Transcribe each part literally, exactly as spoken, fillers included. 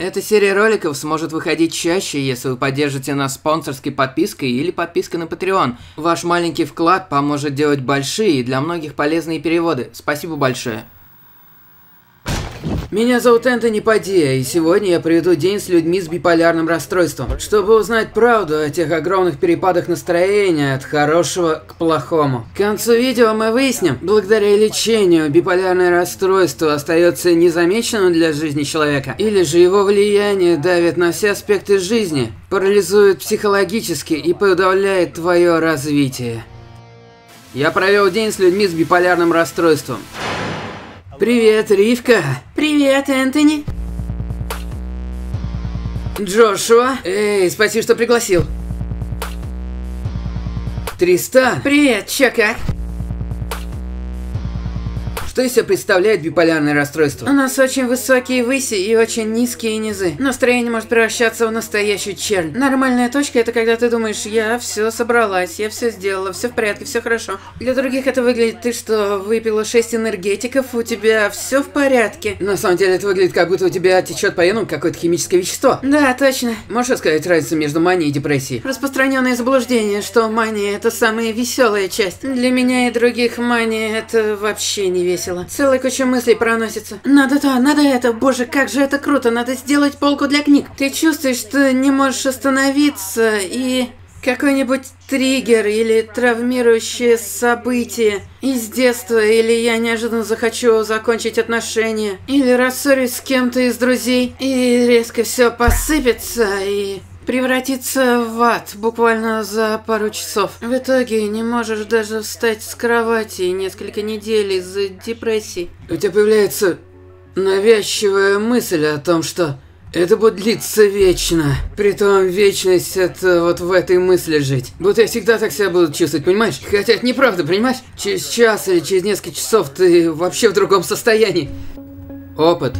Эта серия роликов сможет выходить чаще, если вы поддержите нас спонсорской подпиской или подпиской на Patreon. Ваш маленький вклад поможет делать большие и для многих полезные переводы. Спасибо большое. Меня зовут Энтони Падия, и сегодня я проведу день с людьми с биполярным расстройством, чтобы узнать правду о тех огромных перепадах настроения от хорошего к плохому. К концу видео мы выясним, благодаря лечению биполярное расстройство остается незамеченным для жизни человека, или же его влияние давит на все аспекты жизни, парализует психологически и подавляет твое развитие. Я провел день с людьми с биполярным расстройством. Привет, Ривка. Привет, Энтони. Джошуа. Эй, спасибо, что пригласил. Тристан. Привет, чё как? Что из себя представляет биполярное расстройство? У нас очень высокие выси и очень низкие низы. Настроение может превращаться в настоящую чернь. Нормальная точка — это когда ты думаешь: я все собралась, я все сделала, все в порядке, все хорошо. Для других это выглядит: ты что, выпила шесть энергетиков, у тебя все в порядке. На самом деле это выглядит, как будто у тебя течет по венам какое-то химическое вещество. Да, точно. Можешь сказать разницу между манией и депрессией? Распространенное заблуждение, что мания — это самая веселая часть. Для меня и других мания — это вообще не весело. Целая куча мыслей проносится. Надо то, надо это, боже, как же это круто, надо сделать полку для книг. Ты чувствуешь, что не можешь остановиться, и какой-нибудь триггер или травмирующее событие из детства, или я неожиданно захочу закончить отношения, или рассорюсь с кем-то из друзей, и резко все посыпется, и превратиться в ад буквально за пару часов. В итоге не можешь даже встать с кровати несколько недель из-за депрессии. У тебя появляется навязчивая мысль о том, что это будет длиться вечно. Притом вечность — это вот в этой мысли жить. Будто я всегда так себя буду чувствовать, понимаешь? Хотя это неправда, понимаешь? Через час или через несколько часов ты вообще в другом состоянии. Опыт.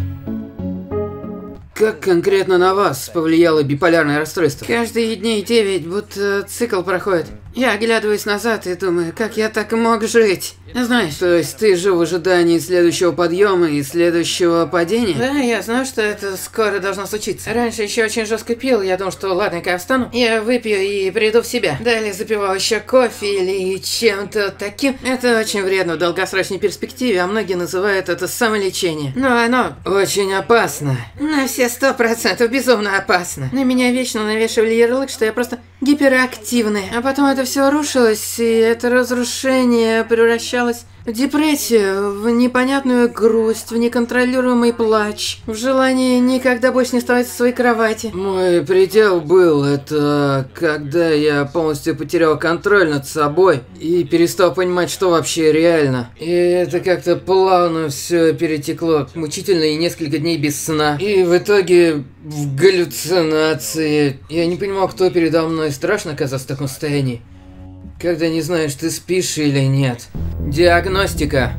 Как конкретно на вас повлияло биполярное расстройство? Каждые дней девять, будто цикл проходит. Я оглядываюсь назад и думаю, как я так мог жить. Знаешь, То есть ты жил в ожидании следующего подъема и следующего падения? да, я знаю, что это скоро должно случиться. Раньше еще очень жестко пил, я думал, что ладно, когда встану, я выпью и приду в себя. Далее запивал еще кофе или чем-то таким. Это очень вредно в долгосрочной перспективе, а многие называют это самолечение. Но оно Очень опасно. на все сто процентов безумно опасно. На меня вечно навешивали ярлык, что я просто гиперактивная. А потом это все рушилось, и это разрушение превращалось в депрессию, в непонятную грусть, в неконтролируемый плач, в желание никогда больше не вставать с своей кровати. Мой предел был, это когда я полностью потерял контроль над собой и перестал понимать, что вообще реально. И это как-то плавно все перетекло, мучительно и несколько дней без сна. И в итоге в галлюцинации. Я не понимал, кто передо мной. Страшно оказаться в таком состоянии, когда не знаешь, ты спишь или нет. Диагностика.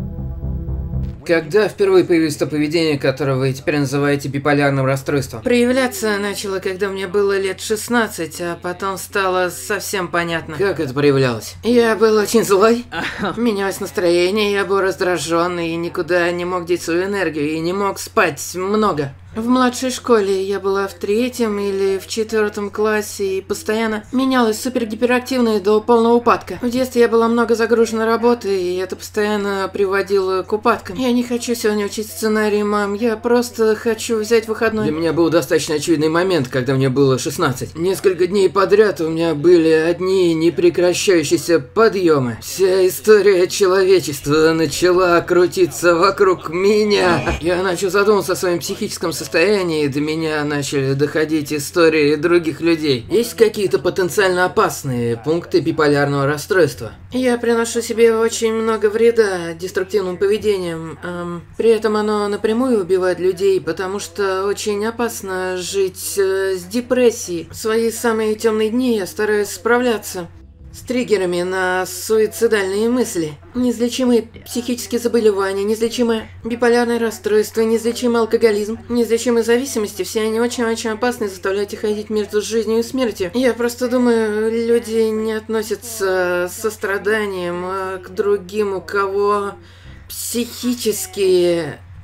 Когда впервые появилось то поведение, которое вы теперь называете биполярным расстройством? Проявляться начало, когда мне было лет шестнадцать, а потом стало совсем понятно. Как это проявлялось? Я был очень злой, менялось настроение, я был раздраженный и никуда не мог деть свою энергию, и не мог спать много. В младшей школе я была в третьем или в четвертом классе и постоянно менялась супер-гиперактивной до полного упадка. В детстве я была много загружена работой, и это постоянно приводило к упадкам. Я не хочу сегодня учить сценарий, мам, я просто хочу взять выходной. Для меня был достаточно очевидный момент, когда мне было шестнадцать. Несколько дней подряд у меня были одни непрекращающиеся подъемы. Вся история человечества начала крутиться вокруг меня. Я начал задумываться о своем психическом состоянии. состоянии до меня начали доходить истории других людей. Есть какие-то потенциально опасные пункты биполярного расстройства? Я приношу себе очень много вреда деструктивным поведением. Эм, при этом оно напрямую убивает людей, потому что очень опасно жить э, с депрессией. В свои самые темные дни я стараюсь справляться с триггерами на суицидальные мысли. Неизлечимые психические заболевания, неизлечимое биполярное расстройство, неизлечимый алкоголизм, неизлечимые зависимости, все они очень-очень опасны и заставляют их ходить между жизнью и смертью. Я просто думаю, люди не относятся с состраданием к другим, у кого психические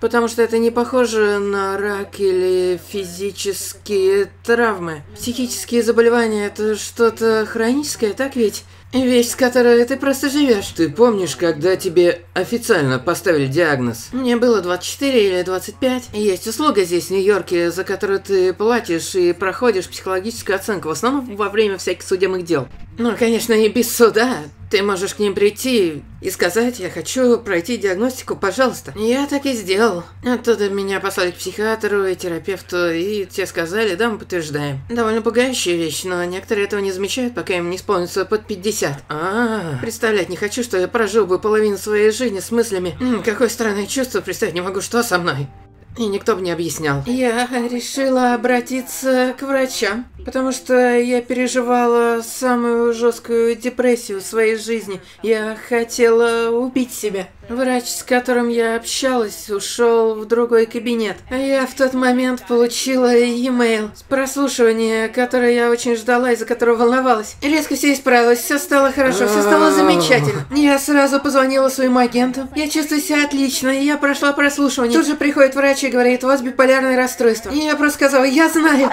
Потому что это не похоже на рак или физические травмы. Психические заболевания – это что-то хроническое, так ведь? Вещь, с которой ты просто живешь. Ты помнишь, когда тебе официально поставили диагноз? Мне было двадцать четыре или двадцать пять. Есть услуга здесь, в Нью-Йорке, за которую ты платишь и проходишь психологическую оценку, в основном во время всяких судебных дел. Ну, конечно, не без суда. Ты можешь к ним прийти и сказать: я хочу пройти диагностику, пожалуйста. Я так и сделал. Оттуда меня послали к психиатру и терапевту, и те сказали: да, мы подтверждаем. Довольно пугающая вещь, но некоторые этого не замечают, пока им не исполнится под пятьдесят. А, представлять не хочу, что я прожил бы половину своей жизни с мыслями: М, какое странное чувство, представить не могу, что со мной. И никто бы не объяснял. Я решила обратиться к врачам, потому что я переживала самую жесткую депрессию в своей жизни. Я хотела убить себя. Врач, с которым я общалась, ушел в другой кабинет. А я в тот момент получила e-mail с прослушивания, которое я очень ждала и за которого волновалась. Резко все исправилось, все стало хорошо, все стало замечательно. Я сразу позвонила своему агенту. Я чувствую себя отлично, и я прошла прослушивание. Тут же приходит врач и говорит: у вас биполярное расстройство. И я просто сказала: я знаю.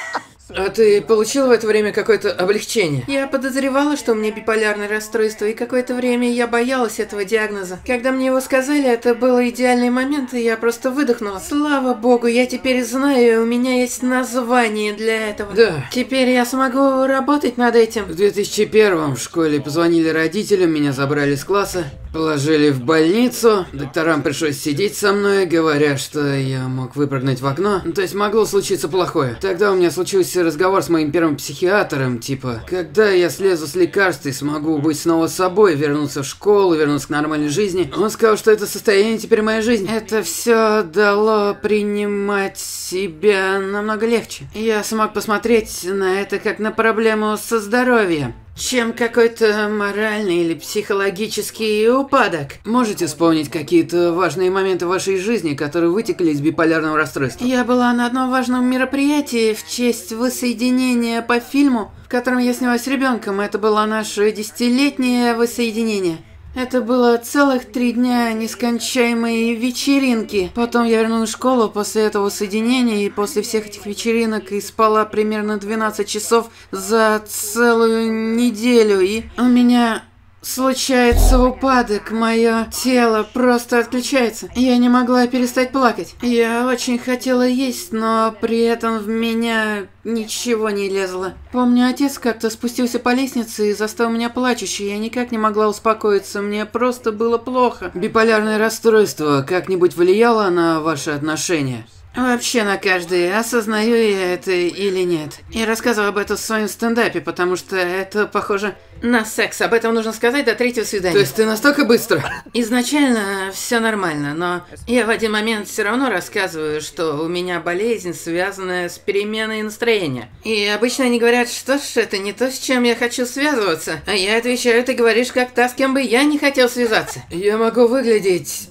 А ты получила в это время какое-то облегчение? Я подозревала, что у меня биполярное расстройство, и какое-то время я боялась этого диагноза. Когда мне его сказали, это был идеальный момент, и я просто выдохнула. Слава богу, я теперь знаю, и у меня есть название для этого. Да. Теперь я смогу работать над этим. В две тысячи первом в школе позвонили родителям, меня забрали из класса, положили в больницу. Докторам пришлось сидеть со мной, говоря, что я мог выпрыгнуть в окно. То есть могло случиться плохое. Тогда у меня случился разговор с моим первым психиатром, типа: когда я слезу с лекарств и смогу быть снова собой, вернуться в школу, вернуться к нормальной жизни. Он сказал, что это состояние теперь моя жизнь. Это все дало принимать себя намного легче. Я смог посмотреть на это как на проблему со здоровьем, чем какой-то моральный или психологический упадок. Можете вспомнить какие-то важные моменты в вашей жизни, которые вытекли из биполярного расстройства? Я была на одном важном мероприятии в честь воссоединения по фильму, в котором я снялась с ребенком. Это было наше десятилетнее воссоединение. Это было целых три дня нескончаемой вечеринки. Потом я вернулась в школу после этого соединения, и после всех этих вечеринок и спала примерно двенадцать часов за целую неделю. И у меня случается упадок, мое тело просто отключается. Я не могла перестать плакать. Я очень хотела есть, но при этом в меня ничего не лезло. Помню, отец как-то спустился по лестнице и застал меня плачущей. Я никак не могла успокоиться, мне просто было плохо. Биполярное расстройство как-нибудь влияло на ваши отношения? Вообще на каждый, осознаю я это или нет. Я рассказываю об этом в своем стендапе, потому что это похоже на секс. Об этом нужно сказать до третьего свидания. То есть ты настолько быстро? Изначально все нормально, но я в один момент все равно рассказываю, что у меня болезнь, связанная с переменой настроения. И обычно они говорят: что ж, это не то, с чем я хочу связываться. А я отвечаю: ты говоришь как та, с кем бы я не хотел связаться. Я могу выглядеть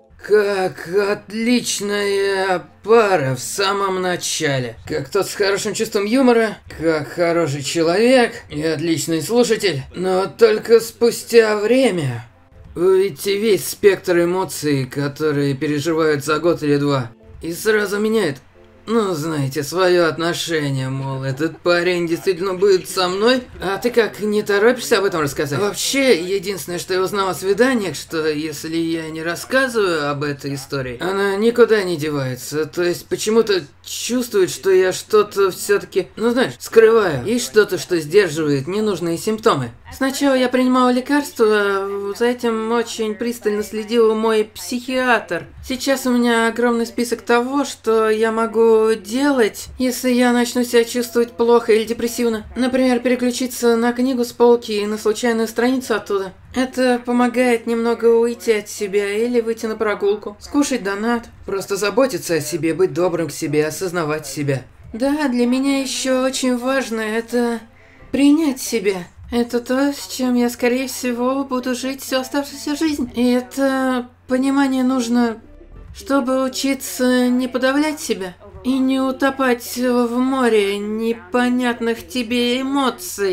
как отличная пара в самом начале. Как тот с хорошим чувством юмора, как хороший человек и отличный слушатель. Но только спустя время вы видите весь спектр эмоций, которые переживают за год или два. И сразу меняет, ну, знаете, свое отношение, мол, этот парень действительно будет со мной. А ты как, не торопишься об этом рассказать? Вообще, единственное, что я узнал о свиданиях, что если я не рассказываю об этой истории, она никуда не девается. То есть почему-то чувствует, что я что-то все-таки, ну знаешь, скрываю. Есть что-то, что сдерживает ненужные симптомы. Сначала я принимала лекарства, за этим очень пристально следил мой психиатр. Сейчас у меня огромный список того, что я могу делать, если я начну себя чувствовать плохо или депрессивно. Например, переключиться на книгу с полки и на случайную страницу оттуда. Это помогает немного уйти от себя или выйти на прогулку, скушать донат. Просто заботиться о себе, быть добрым к себе, осознавать себя. Да, для меня еще очень важно это принять себя. Это то, с чем я, скорее всего, буду жить всю оставшуюся жизнь. И это понимание нужно, чтобы учиться не подавлять себя и не утопать в море непонятных тебе эмоций.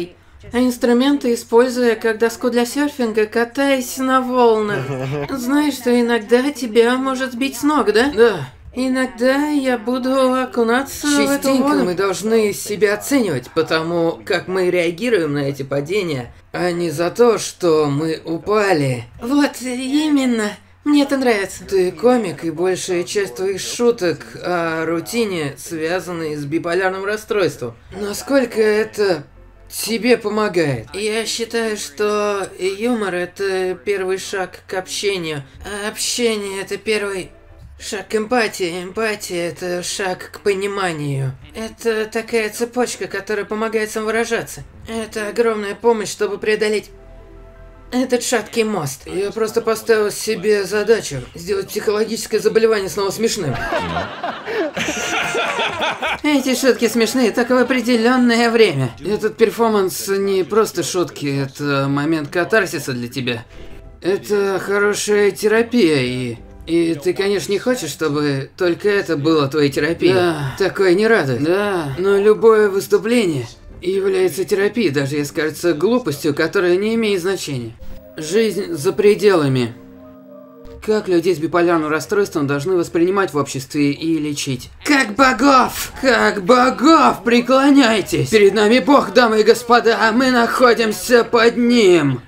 А инструменты используя как доску для серфинга, катаясь на волнах. Знаешь, что иногда тебя может сбить с ног, да? Да. Иногда я буду окунаться в эту Частенько воду. мы должны себя оценивать, потому как мы реагируем на эти падения, а не за то, что мы упали. Вот именно. Мне это нравится. Ты комик, и большая часть твоих шуток о рутине связаны с биполярным расстройством. Насколько это тебе помогает? Я считаю, что юмор – это первый шаг к общению, а общение – это первый шаг к эмпатии. Эмпатия – это шаг к пониманию. Это такая цепочка, которая помогает самовыражаться. Это огромная помощь, чтобы преодолеть этот шаткий мост. Я просто поставил себе задачу сделать психологическое заболевание снова смешным. Эти шутки смешные только в определенное время. Этот перформанс не просто шутки, это момент катарсиса для тебя. Это хорошая терапия, и... И ты, конечно, не хочешь, чтобы только это было твоей терапией. Да. Такое не радует. Да. Но любое выступление является терапией, даже если кажется глупостью, которая не имеет значения. Жизнь за пределами. Как людей с биполярным расстройством должны воспринимать в обществе и лечить? Как богов! Как богов! Преклоняйтесь! Перед нами Бог, дамы и господа, а мы находимся под ним!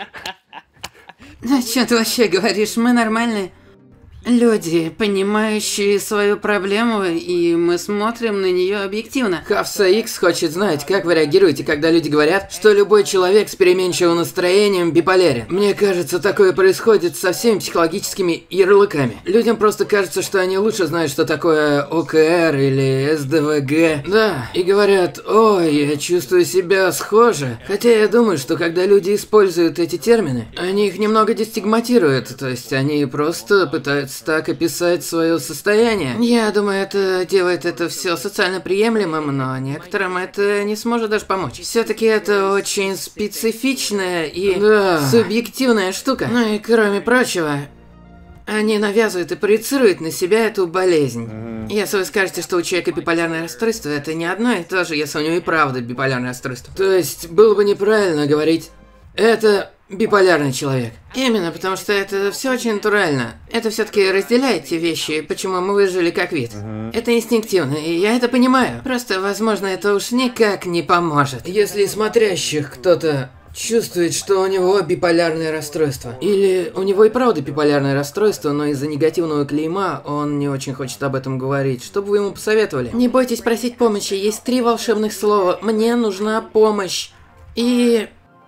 О чем ты вообще говоришь? Мы нормальные люди, понимающие свою проблему, и мы смотрим на нее объективно. Хавса Икс хочет знать, как вы реагируете, когда люди говорят, что любой человек с переменчивым настроением биполярен. Мне кажется, такое происходит со всеми психологическими ярлыками. Людям просто кажется, что они лучше знают, что такое О К Р или С Д В Г. Да, и говорят: ой, я чувствую себя схоже. Хотя я думаю, что когда люди используют эти термины, они их немного дестигматируют, то есть они просто пытаются так описать свое состояние. Я думаю, это делает это все социально приемлемым, но некоторым это не сможет даже помочь. Все-таки это очень специфичная и Да. субъективная штука. Ну и кроме прочего, они навязывают и проецируют на себя эту болезнь. Если вы скажете, что у человека биполярное расстройство, это не одно и то же, если у него и правда биполярное расстройство. То есть было бы неправильно говорить: это биполярный человек. Именно, потому что это все очень натурально. Это все-таки разделяет те вещи, почему мы выжили как вид. Это инстинктивно, и я это понимаю. Просто, возможно, это уж никак не поможет. Если из смотрящих кто-то чувствует, что у него биполярное расстройство, или у него и правда биполярное расстройство, но из-за негативного клейма он не очень хочет об этом говорить, что бы вы ему посоветовали? Не бойтесь просить помощи, есть три волшебных слова: «Мне нужна помощь». И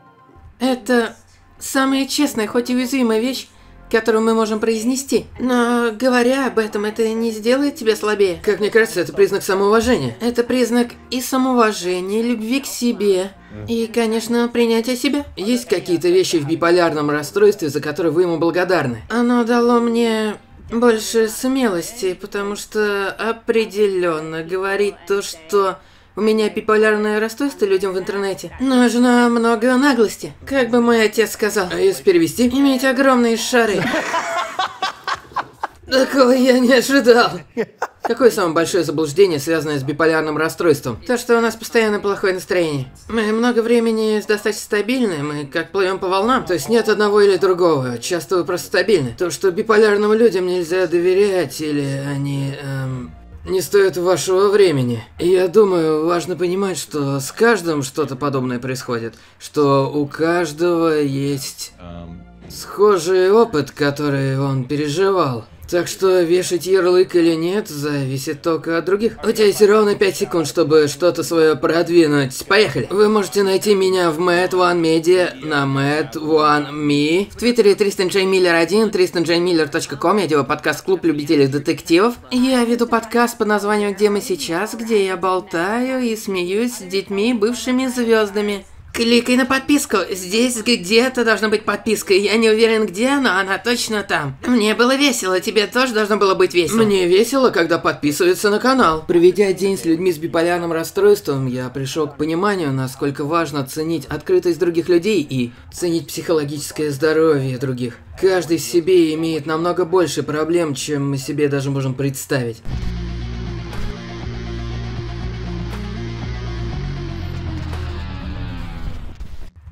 это самая честная, хоть и уязвимая вещь, которую мы можем произнести. Но говоря об этом, это не сделает тебя слабее. Как мне кажется, это признак самоуважения. Это признак и самоуважения, любви к себе, и, конечно, принятия себя. Есть какие-то вещи в биполярном расстройстве, за которые вы ему благодарны? Оно дало мне больше смелости, потому что определенно говорить то, что у меня биполярное расстройство людям в интернете, нужно много наглости. Как бы мой отец сказал. А если перевести? Иметь огромные шары. Такого я не ожидал. Какое самое большое заблуждение, связанное с биполярным расстройством? То, что у нас постоянно плохое настроение. Мы много времени достаточно стабильны, мы как плывем по волнам. То есть нет одного или другого, часто вы просто стабильны. То, что биполярным людям нельзя доверять, или они... Эм... не стоит вашего времени. И я думаю, важно понимать, что с каждым что-то подобное происходит. Что у каждого есть схожий опыт, который он переживал. Так что вешать ярлык или нет, зависит только от других. У тебя есть ровно пять секунд, чтобы что-то свое продвинуть. Поехали! Вы можете найти меня в Мэтт Ван Media, на Мэтт Ван Me. В Твиттере Тристан Джей Миллер один, тристан джей миллер точка ком. Я делаю подкаст «Клуб любителей детективов». Я веду подкаст под названием «Где мы сейчас», где я болтаю и смеюсь с детьми, бывшими звездами. Кликай на подписку. Здесь где-то должна быть подписка. Я не уверен где, но она точно там. Мне было весело, тебе тоже должно было быть весело. Мне весело, когда подписываются на канал. Проведя день с людьми с биполярным расстройством, я пришел к пониманию, насколько важно ценить открытость других людей и ценить психологическое здоровье других. Каждый в себе имеет намного больше проблем, чем мы себе даже можем представить.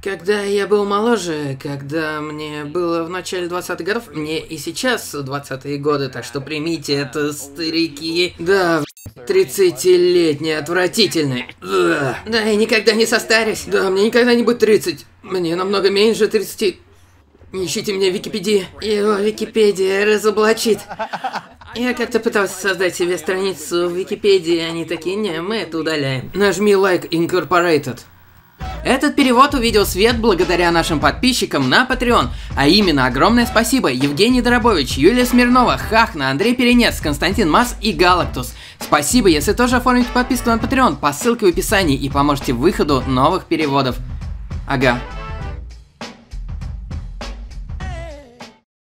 Когда я был моложе, когда мне было в начале двадцатых годов, мне и сейчас двадцатые годы, так что примите это, старики. Да, тридцатилетний, отвратительный. Да, я никогда не состарюсь. Да, мне никогда не будет тридцать. Мне намного меньше тридцати. Не ищите меня в Википедии. Его Википедия разоблачит. Я как-то пытался создать себе страницу в Википедии, они такие, не, мы это удаляем. Нажми Like Incorporated. Этот перевод увидел свет благодаря нашим подписчикам на Patreon. А именно, огромное спасибо Евгений Доробович, Юлия Смирнова, Хахна, Андрей Перенец, Константин Мас и Галактус. Спасибо, если тоже оформите подписку на Patreon по ссылке в описании и поможете выходу новых переводов. Ага.